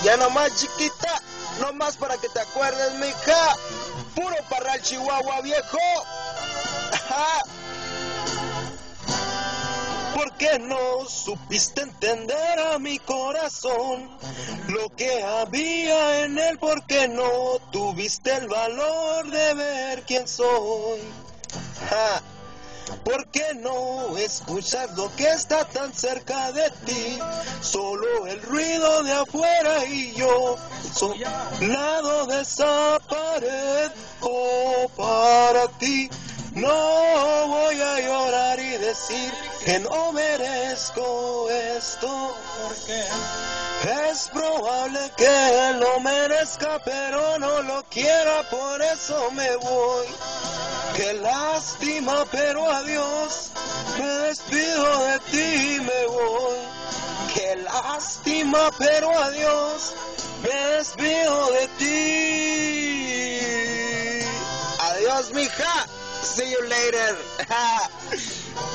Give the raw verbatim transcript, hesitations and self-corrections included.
Ya nomás, chiquita, nomás para que te acuerdes, mija. Puro parral Chihuahua, viejo. Ajá. ¿Por qué no supiste entender a mi corazón lo que había en él? ¿Por qué no tuviste el valor de ver quién soy? Ja. ¿Por qué no escuchas lo que está tan cerca de ti? Solo el ruido de afuera y yo lado de esa pared. Oh, para ti no voy a llorar y decir que no merezco esto, porque es probable que lo merezca, pero no lo quiera, por eso me voy. Qué lástima, pero adiós, me despido de ti y me voy. Qué lástima, pero adiós, me despido de ti. Adiós, mija. See you later.